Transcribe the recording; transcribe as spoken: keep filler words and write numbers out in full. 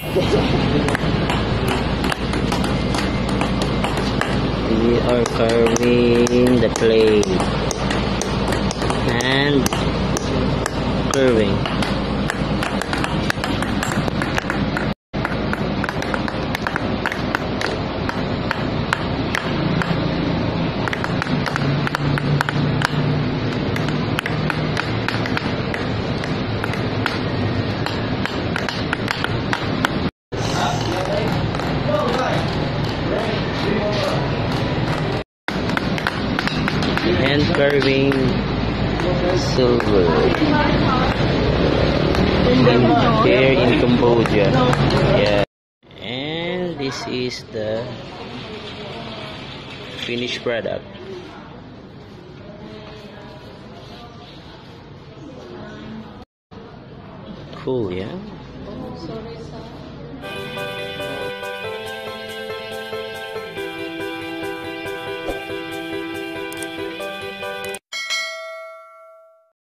We are carving the plate and curving. And carving silver here in Cambodia. Yeah, and this is the finished product. Cool, yeah.